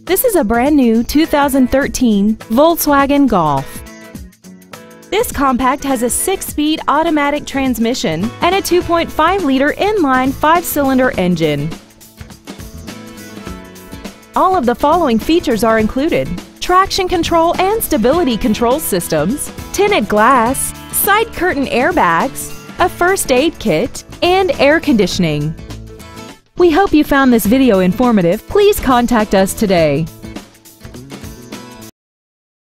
This is a brand new 2013 Volkswagen Golf. This compact has a 6-speed automatic transmission and a 2.5-liter inline 5-cylinder engine. All of the following features are included: traction control and stability control systems, tinted glass, side curtain airbags, a first aid kit, and air conditioning. We hope you found this video informative. Please contact us today.